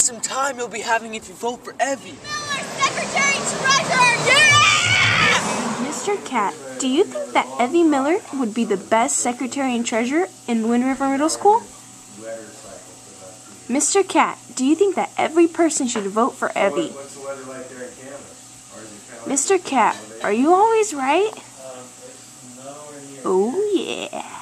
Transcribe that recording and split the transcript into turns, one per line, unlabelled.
awesome time you'll be having if you vote for Evie.
Miller, Secretary Treasurer, yeah!
Mr. Cat, do you think that Evie Miller would be the best secretary and treasurer in Wind River Middle School? Mr. Cat, do you think that every person should vote for Evie?
What's the weather like there in Canvas?
Mr. Cat, are you always right? Oh yeah.